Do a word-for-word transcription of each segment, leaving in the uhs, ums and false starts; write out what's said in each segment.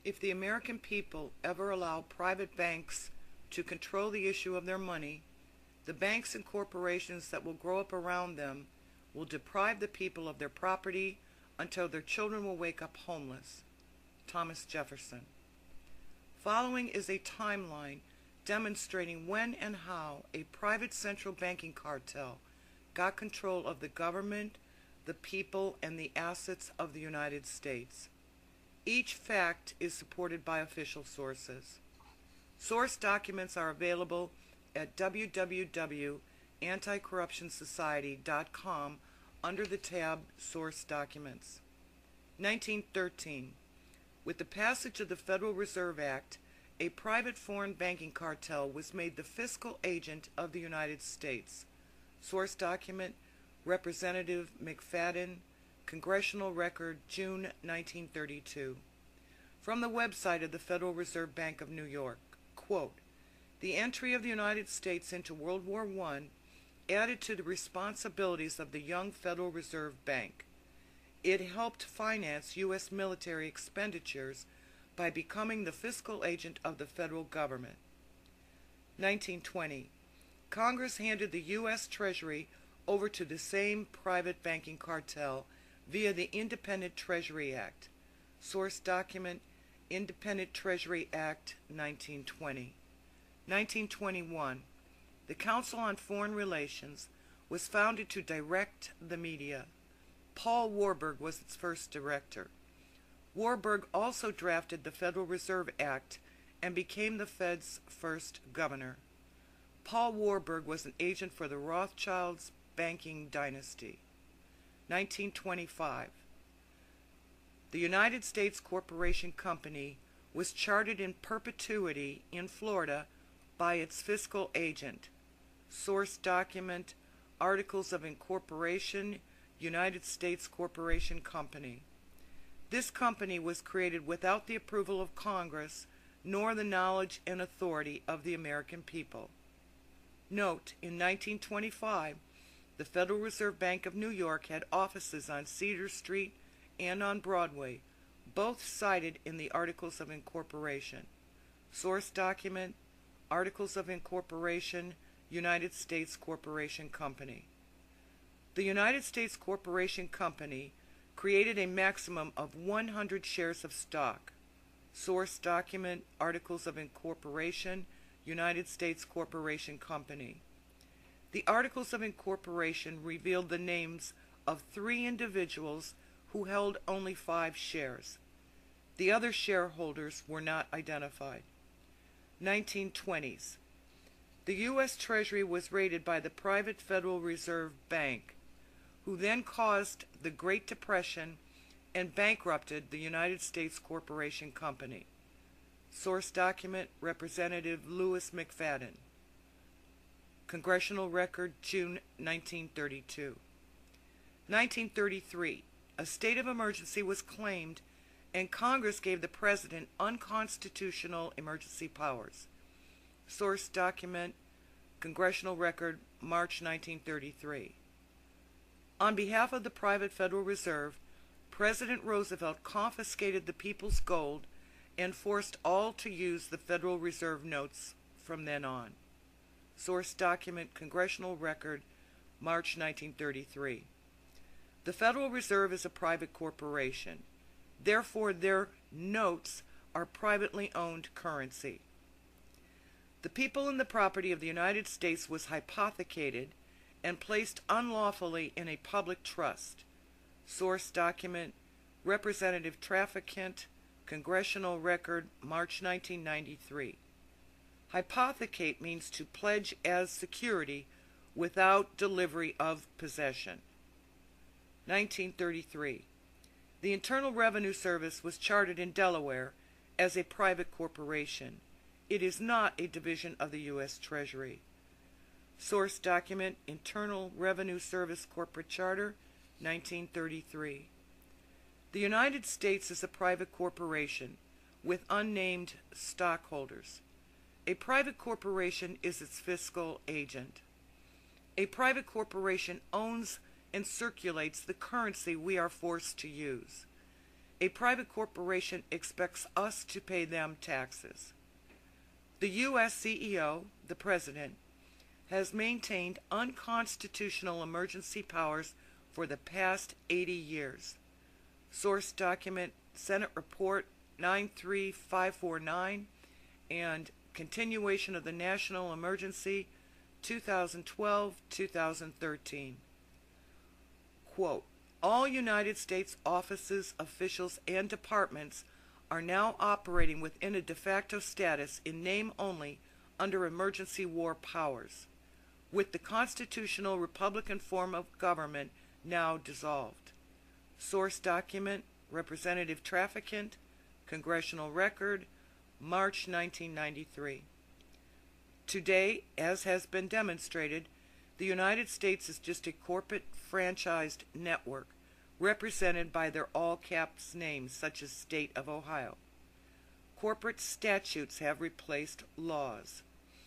If the American people ever allow private banks to control the issue of their money, the banks and corporations that will grow up around them will deprive the people of their property until their children will wake up homeless. Thomas Jefferson. Following is a timeline demonstrating when and how a private central banking cartel got control of the government, the people, and the assets of the United States. Each fact is supported by official sources. Source documents are available at w w w dot anti corruption society dot com under the tab Source Documents. nineteen thirteen. With the passage of the Federal Reserve Act, a private foreign banking cartel was made the fiscal agent of the United States. Source document, Representative McFadden, Congressional Record, June nineteen thirty-two. From the website of the Federal Reserve Bank of New York, quote, "The entry of the United States into World War One added to the responsibilities of the young Federal Reserve Bank. It helped finance U S military expenditures by becoming the fiscal agent of the federal government." nineteen twenty. Congress handed the U S Treasury over to the same private banking cartel via the Independent Treasury Act. Source document, Independent Treasury Act, nineteen twenty. nineteen twenty-one. The Council on Foreign Relations was founded to direct the media. Paul Warburg was its first director. Warburg also drafted the Federal Reserve Act and became the Fed's first governor. Paul Warburg was an agent for the Rothschilds banking dynasty. nineteen twenty-five. The United States Corporation Company was chartered in perpetuity in Florida by its fiscal agent. Source document, Articles of Incorporation, United States Corporation Company. This company was created without the approval of Congress, nor the knowledge and authority of the American people. Note, in nineteen twenty-five, the Federal Reserve Bank of New York had offices on Cedar Street and on Broadway, both cited in the Articles of Incorporation. Source document, Articles of Incorporation, United States Corporation Company. The United States Corporation Company created a maximum of one hundred shares of stock. Source document, Articles of Incorporation, United States Corporation Company. The Articles of Incorporation revealed the names of three individuals who held only five shares. The other shareholders were not identified. nineteen twenties. The U S Treasury was raided by the private Federal Reserve Bank, who then caused the Great Depression and bankrupted the United States Corporation Company. Source document, Representative Louis McFadden. Congressional Record, June nineteen thirty-two. nineteen thirty-three. A state of emergency was claimed, and Congress gave the President unconstitutional emergency powers. Source document, Congressional Record, March nineteen thirty-three. On behalf of the private Federal Reserve, President Roosevelt confiscated the people's gold and forced all to use the Federal Reserve notes from then on. Source document, Congressional Record, March nineteen thirty-three. The Federal Reserve is a private corporation. Therefore, their notes are privately owned currency. The people and the property of the United States was hypothecated and placed unlawfully in a public trust. Source document, Representative Trafficant, Congressional Record, March nineteen ninety-three. Hypothecate means to pledge as security without delivery of possession. nineteen thirty-three. The Internal Revenue Service was chartered in Delaware as a private corporation. It is not a division of the U S Treasury. Source document, Internal Revenue Service Corporate Charter, nineteen thirty-three. The United States is a private corporation with unnamed stockholders. A private corporation is its fiscal agent. A private corporation owns and circulates the currency we are forced to use. A private corporation expects us to pay them taxes. The U S C E O, the President, has maintained unconstitutional emergency powers for the past eighty years. Source document Senate Report nine three five four nine and Continuation of the National Emergency twenty twelve to twenty thirteen. Quote, all United States offices, officials, and departments are now operating within a de facto status in name only under emergency war powers, with the constitutional Republican form of government now dissolved. Source document, Representative Trafficant, Congressional Record, March nineteen ninety-three. Today, as has been demonstrated, the United States is just a corporate franchised network represented by their all-caps names such as State of Ohio. Corporate statutes have replaced laws.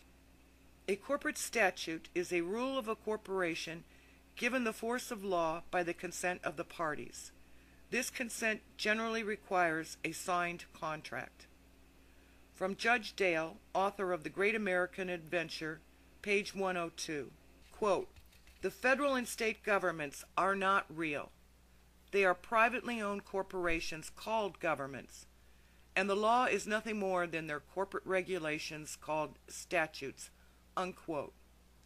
A corporate statute is a rule of a corporation given the force of law by the consent of the parties. This consent generally requires a signed contract. From Judge Dale, author of The Great American Adventure, page one oh two, quote, the federal and state governments are not real. They are privately owned corporations called governments, and the law is nothing more than their corporate regulations called statutes, unquote.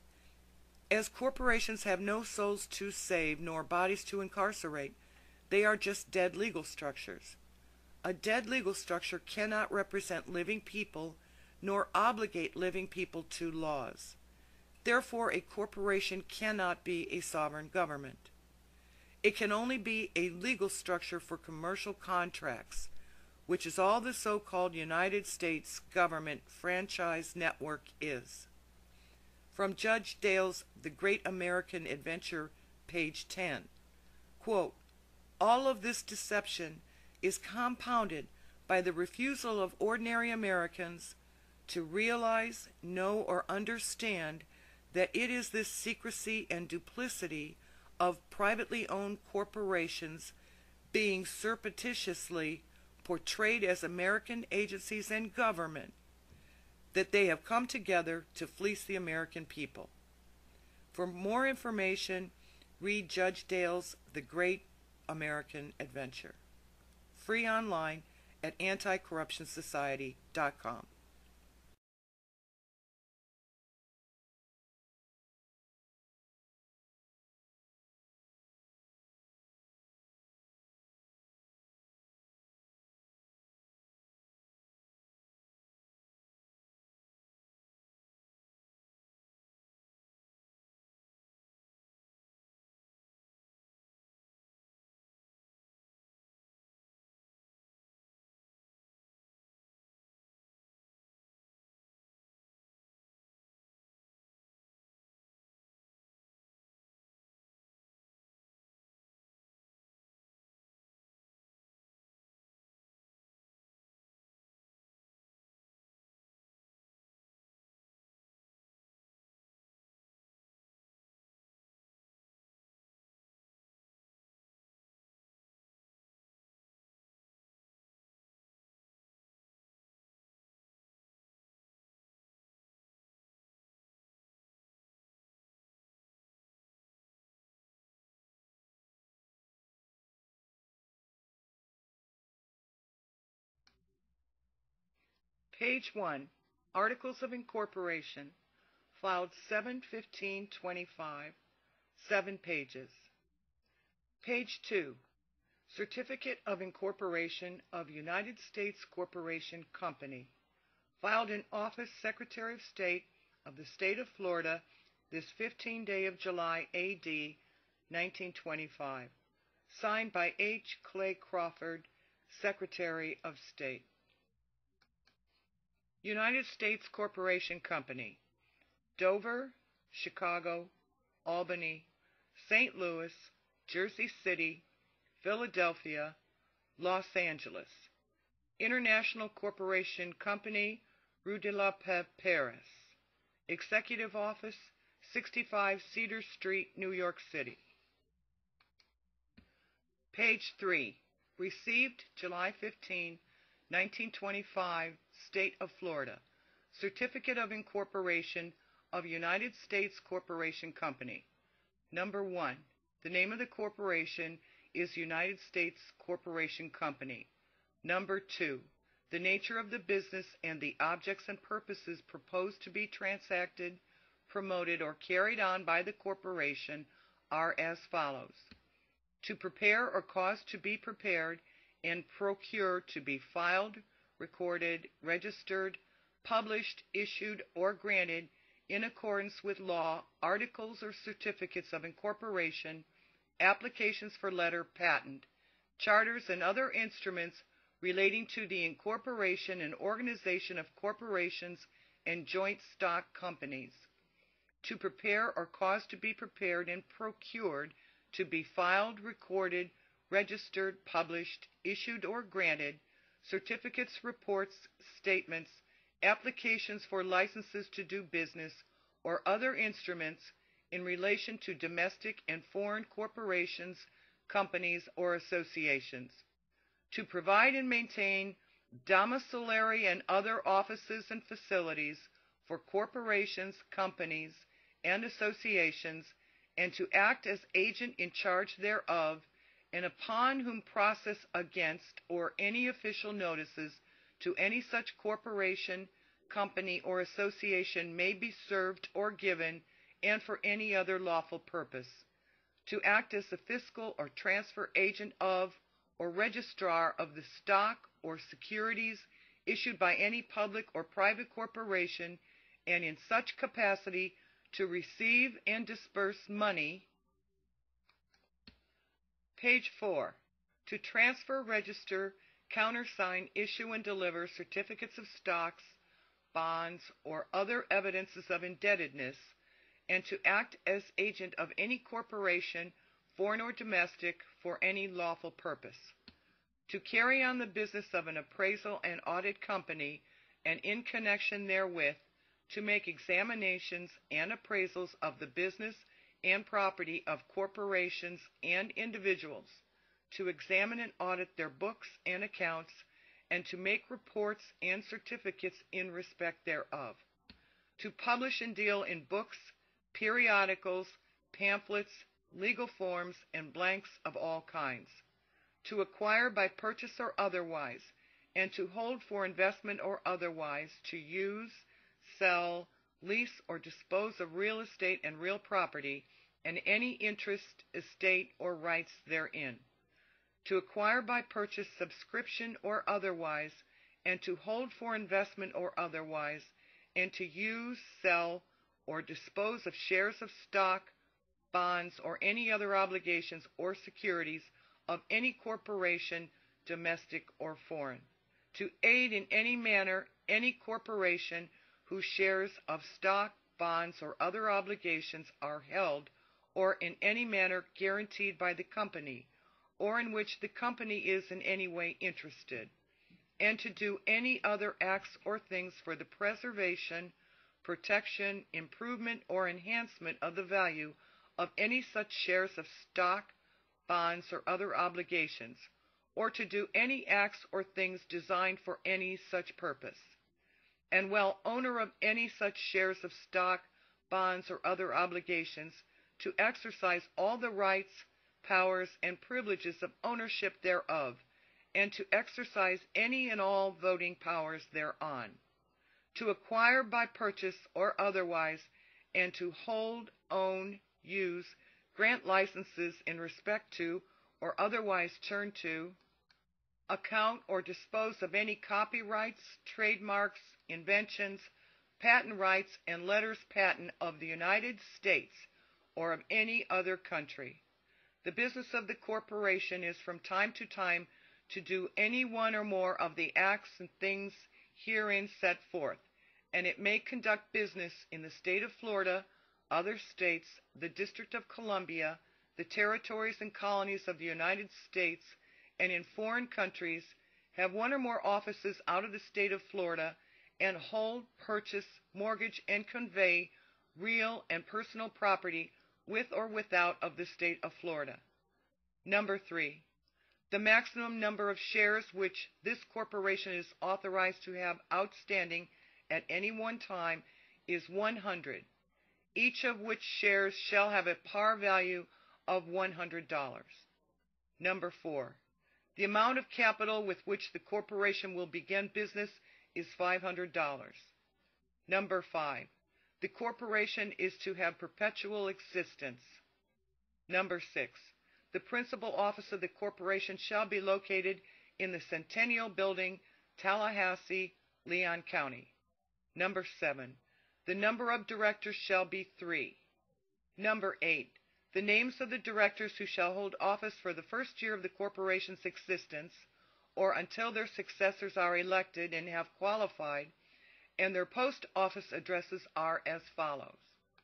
As corporations have no souls to save nor bodies to incarcerate, they are just dead legal structures. A dead legal structure cannot represent living people nor obligate living people to laws. Therefore, a corporation cannot be a sovereign government. It can only be a legal structure for commercial contracts, which is all the so-called United States government franchise network is. From Judge Dale's The Great American Adventure, page ten, quote, all of this deception is compounded by the refusal of ordinary Americans to realize, know, or understand that it is this secrecy and duplicity of privately owned corporations being surreptitiously portrayed as American agencies and government that they have come together to fleece the American people. For more information, read Judge Dale's The Great American Adventure. Free online at anti corruption society dot com. Page one, Articles of Incorporation, filed seven fifteen twenty-five, seven pages. Page two, Certificate of Incorporation of United States Corporation Company, filed in Office Secretary of State of the State of Florida this fifteenth day of July, A D nineteen twenty-five, signed by H. Clay Crawford, Secretary of State. United States Corporation Company, Dover, Chicago, Albany, Saint Louis, Jersey City, Philadelphia, Los Angeles. International Corporation Company, Rue de la Paix, Paris. Executive Office, sixty-five Cedar Street, New York City. Page three, Received July fifteenth, nineteen twenty-five, State of Florida. Certificate of Incorporation of United States Corporation Company. Number one. The name of the corporation is United States Corporation Company. Number two. The nature of the business and the objects and purposes proposed to be transacted, promoted, or carried on by the corporation are as follows. To prepare or cause to be prepared and procure to be filed, recorded, registered, published, issued, or granted in accordance with law, articles or certificates of incorporation, applications for letter patent, charters, and other instruments relating to the incorporation and organization of corporations and joint stock companies. To prepare or cause to be prepared and procured to be filed, recorded, registered, published, issued, or granted, certificates, reports, statements, applications for licenses to do business, or other instruments in relation to domestic and foreign corporations, companies, or associations. To provide and maintain domiciliary and other offices and facilities for corporations, companies, and associations, and to act as agent in charge thereof, and upon whom process against or any official notices to any such corporation, company, or association may be served or given, and for any other lawful purpose. To act as the fiscal or transfer agent of or registrar of the stock or securities issued by any public or private corporation, and in such capacity to receive and disburse money. Page four. To transfer, register, countersign, issue, and deliver certificates of stocks, bonds, or other evidences of indebtedness, and to act as agent of any corporation, foreign or domestic, for any lawful purpose. To carry on the business of an appraisal and audit company, and in connection therewith, to make examinations and appraisals of the business and property of corporations and individuals, to examine and audit their books and accounts, and to make reports and certificates in respect thereof. To publish and deal in books, periodicals, pamphlets, legal forms, and blanks of all kinds. To acquire by purchase or otherwise, and to hold for investment or otherwise, to use, sell, lease, or dispose of real estate and real property, and any interest, estate, or rights therein. To acquire by purchase, subscription, or otherwise, and to hold for investment or otherwise, and to use, sell, or dispose of shares of stock, bonds, or any other obligations or securities of any corporation, domestic or foreign. To aid in any manner any corporation whose shares of stock, bonds, or other obligations are held, or in any manner guaranteed by the company, or in which the company is in any way interested, and to do any other acts or things for the preservation, protection, improvement, or enhancement of the value of any such shares of stock, bonds, or other obligations, or to do any acts or things designed for any such purpose. And while owner of any such shares of stock, bonds, or other obligations, to exercise all the rights, powers, and privileges of ownership thereof, and to exercise any and all voting powers thereon. To acquire by purchase or otherwise, and to hold, own, use, grant licenses in respect to, or otherwise turn to, account or dispose of any copyrights, trademarks, inventions, patent rights, and letters patent of the United States or of any other country. The business of the corporation is from time to time to do any one or more of the acts and things herein set forth, and it may conduct business in the state of Florida, other states, the District of Columbia, the territories and colonies of the United States, and in foreign countries, have one or more offices out of the state of Florida, and hold, purchase, mortgage, and convey real and personal property with or without of the state of Florida. Number three. The maximum number of shares which this corporation is authorized to have outstanding at any one time is one hundred, each of which shares shall have a par value of one hundred dollars. Number four, the amount of capital with which the corporation will begin business is five hundred dollars. Number five, the corporation is to have perpetual existence. Number six, the principal office of the corporation shall be located in the Centennial Building, Tallahassee, Leon County. Number seven, the number of directors shall be three. Number eight, the names of the directors who shall hold office for the first year of the corporation's existence, or until their successors are elected and have qualified, and their post office addresses are as follows.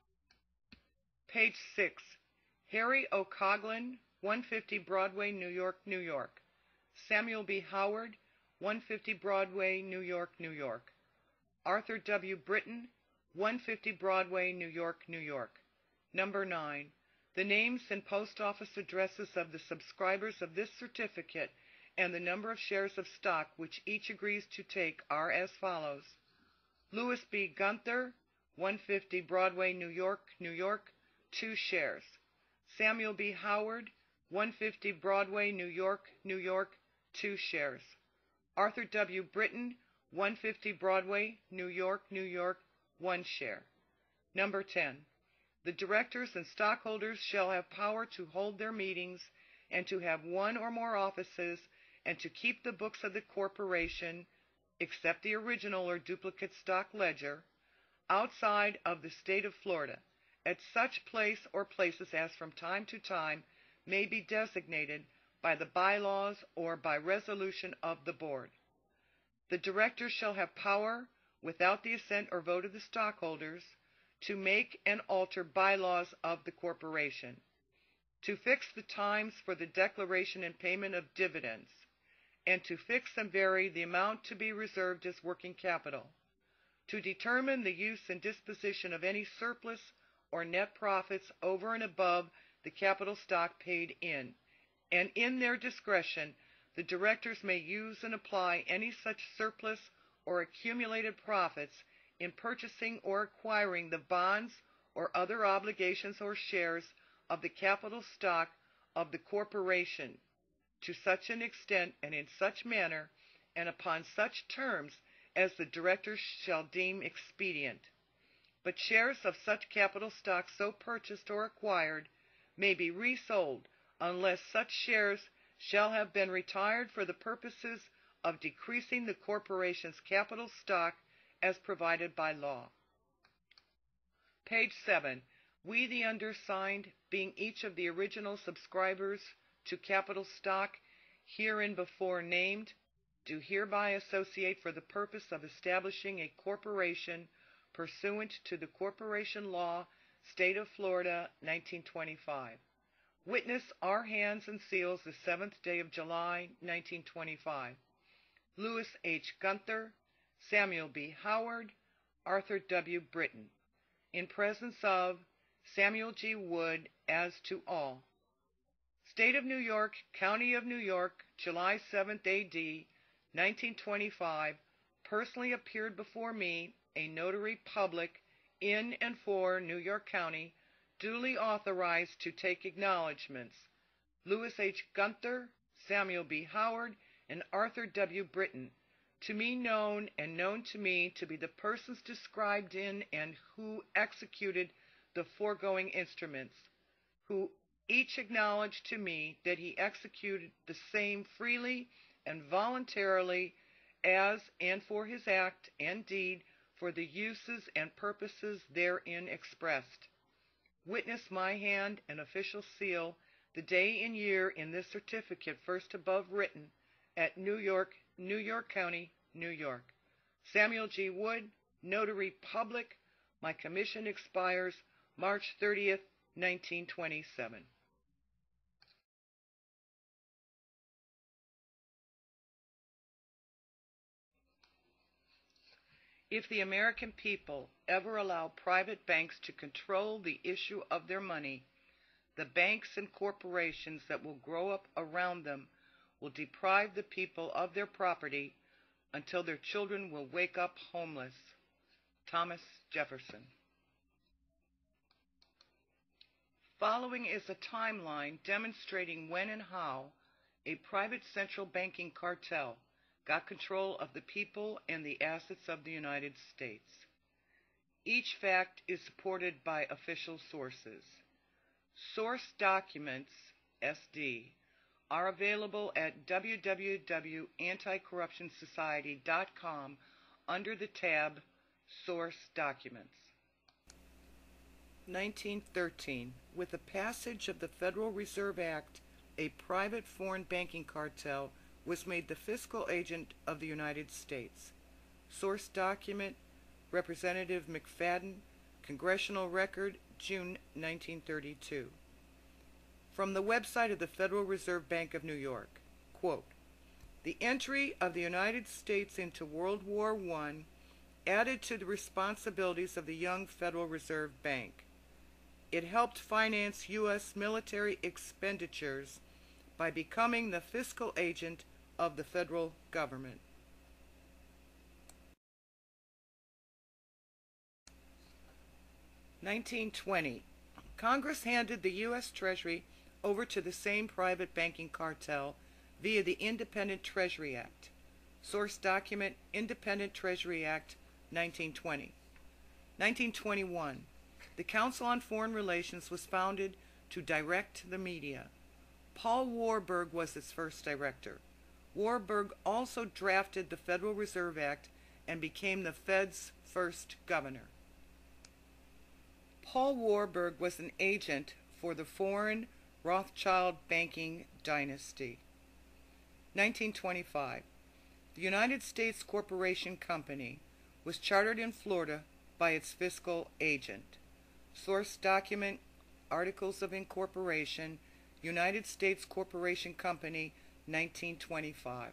Page six, Harry O. Coughlin, one fifty Broadway, New York, New York. Samuel B. Howard, one fifty Broadway, New York, New York. Arthur W. Britton, one fifty Broadway, New York, New York. Number nine, the names and post office addresses of the subscribers of this certificate and the number of shares of stock which each agrees to take are as follows. Louis B. Gunther, one fifty Broadway, New York, New York, two shares. Samuel B. Howard, one fifty Broadway, New York, New York, two shares. Arthur W. Britton, one fifty Broadway, New York, New York, one share. Number ten, the directors and stockholders shall have power to hold their meetings and to have one or more offices and to keep the books of the corporation, except the original or duplicate stock ledger, outside of the state of Florida, at such place or places as from time to time may be designated by the bylaws or by resolution of the board. The directors shall have power, without the assent or vote of the stockholders, to make and alter bylaws of the corporation, to fix the times for the declaration and payment of dividends, and to fix and vary the amount to be reserved as working capital, to determine the use and disposition of any surplus or net profits over and above the capital stock paid in, and in their discretion the directors may use and apply any such surplus or accumulated profits in purchasing or acquiring the bonds or other obligations or shares of the capital stock of the corporation to such an extent and in such manner and upon such terms as the directors shall deem expedient. But shares of such capital stock so purchased or acquired may be resold unless such shares shall have been retired for the purposes of decreasing the corporation's capital stock as provided by law. Page seven. We, the undersigned, being each of the original subscribers to capital stock hereinbefore named, do hereby associate for the purpose of establishing a corporation pursuant to the Corporation Law, State of Florida, nineteen twenty-five. Witness our hands and seals the seventh day of July, nineteen twenty-five. Louis H. Gunther, Samuel B. Howard, Arthur W. Britton. In presence of Samuel G. Wood, as to all. State of New York, County of New York, July seventh, A D, nineteen twenty-five, personally appeared before me, a notary public, in and for New York County, duly authorized to take acknowledgments. Louis H. Gunther, Samuel B. Howard, and Arthur W. Britton, to me known and known to me to be the persons described in and who executed the foregoing instruments, who each acknowledged to me that he executed the same freely and voluntarily as and for his act and deed for the uses and purposes therein expressed. Witness my hand and official seal the day and year in this certificate first above written at New York, New York County, New York. Samuel G. Wood, Notary Public. My commission expires March thirtieth, nineteen twenty-seven. If the American people ever allow private banks to control the issue of their money, the banks and corporations that will grow up around them will deprive the people of their property until their children will wake up homeless. Thomas Jefferson. Following is a timeline demonstrating when and how a private central banking cartel got control of the people and the assets of the United States. Each fact is supported by official sources. Source documents, S D, are available at w w w dot anti corruption society dot com under the tab Source Documents. nineteen thirteen. With the passage of the Federal Reserve Act, a private foreign banking cartel was made the fiscal agent of the United States. Source document, Representative McFadden, Congressional Record, June nineteen thirty-two. From the website of the Federal Reserve Bank of New York, quote, "The entry of the United States into World War One added to the responsibilities of the young Federal Reserve Bank. It helped finance U S military expenditures by becoming the fiscal agent of the federal government." nineteen twenty. Congress handed the U S Treasury over to the same private banking cartel via the Independent Treasury Act. Source document, Independent Treasury Act, nineteen twenty. nineteen twenty-one. The Council on Foreign Relations was founded to direct the media. Paul Warburg was its first director. Warburg also drafted the Federal Reserve Act and became the Fed's first governor. Paul Warburg was an agent for the foreign Rothschild banking dynasty. nineteen twenty-five. The United States Corporation Company was chartered in Florida by its fiscal agent. Source document, Articles of Incorporation, United States Corporation Company, nineteen twenty-five.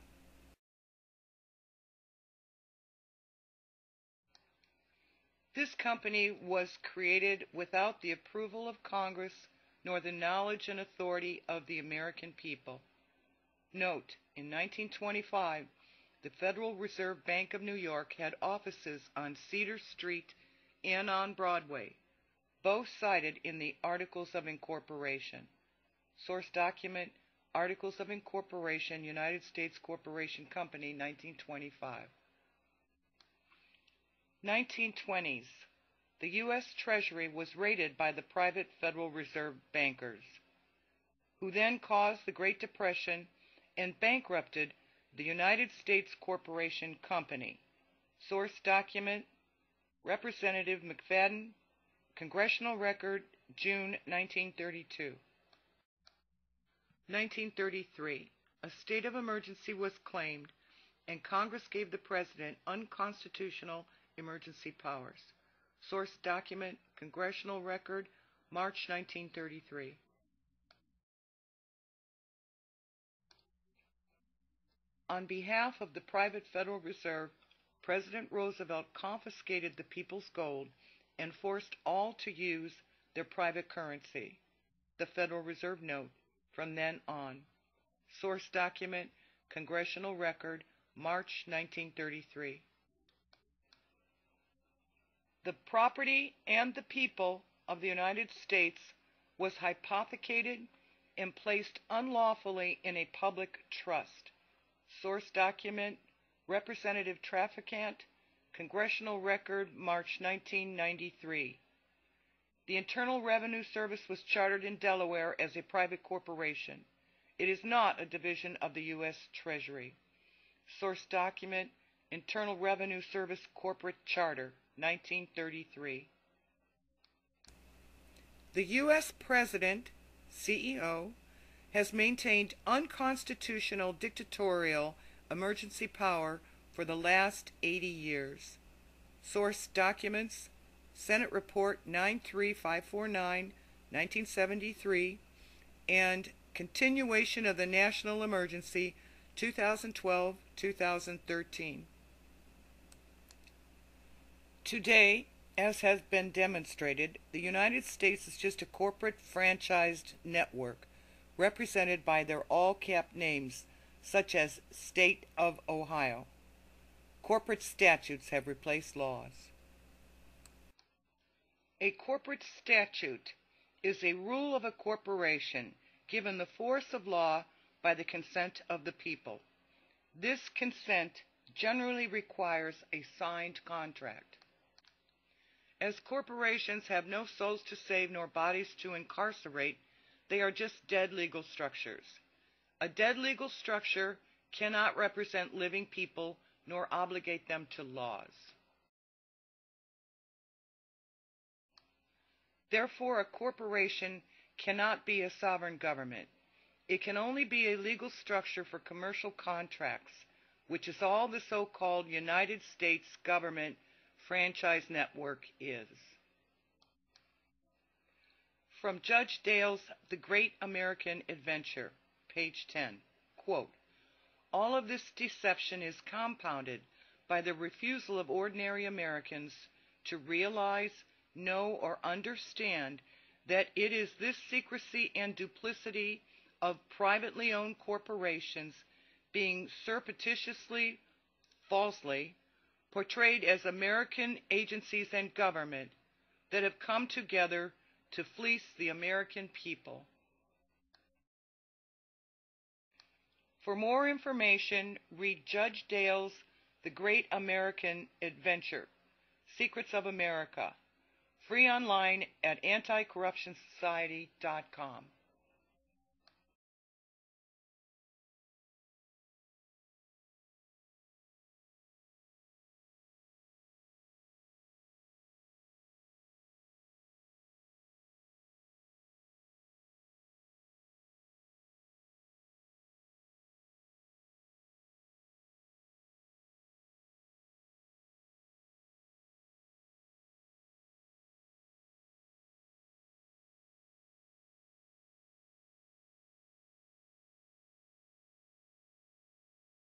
This company was created without the approval of Congress nor the knowledge and authority of the American people. Note, in nineteen twenty-five, the Federal Reserve Bank of New York had offices on Cedar Street and on Broadway, both cited in the Articles of Incorporation. Source document, Articles of Incorporation, United States Corporation Company, nineteen twenty-five. nineteen twenties. The U S Treasury was raided by the private Federal Reserve bankers, who then caused the Great Depression and bankrupted the United States Corporation Company. Source document, Representative McFadden, Congressional Record, June nineteen thirty-two. nineteen thirty-three. A state of emergency was claimed, and Congress gave the President unconstitutional emergency powers. Source document, Congressional Record, March nineteen thirty-three. On behalf of the private Federal Reserve, President Roosevelt confiscated the people's gold and forced all to use their private currency, the Federal Reserve note, from then on. Source document, Congressional Record, March nineteen thirty-three. The property and the people of the United States was hypothecated and placed unlawfully in a public trust. Source document, Representative Trafficant, Congressional Record, March nineteen ninety-three. The Internal Revenue Service was chartered in Delaware as a private corporation. It is not a division of the U S Treasury. Source document, Internal Revenue Service Corporate Charter, nineteen thirty-three. The U S President, C E O, has maintained unconstitutional dictatorial emergency power for the last eighty years. Source documents, Senate Report nine three five four nine, nineteen seventy-three, and Continuation of the National Emergency, two thousand twelve to two thousand thirteen. Today, as has been demonstrated, the United States is just a corporate franchised network represented by their all-cap names, such as State of Ohio. Corporate statutes have replaced laws. A corporate statute is a rule of a corporation given the force of law by the consent of the people. This consent generally requires a signed contract. As corporations have no souls to save nor bodies to incarcerate, they are just dead legal structures. A dead legal structure cannot represent living people nor obligate them to laws. Therefore, a corporation cannot be a sovereign government. It can only be a legal structure for commercial contracts, which is all the so-called United States government franchise network is. From Judge Dale's The Great American Adventure, page ten, quote, "All of this deception is compounded by the refusal of ordinary Americans to realize, know, or understand that it is this secrecy and duplicity of privately owned corporations being surreptitiously, falsely, portrayed as American agencies and government that have come together to fleece the American people." For more information, read Judge Dale's The Great American Adventure, Secrets of America, free online at anti corruption society dot com.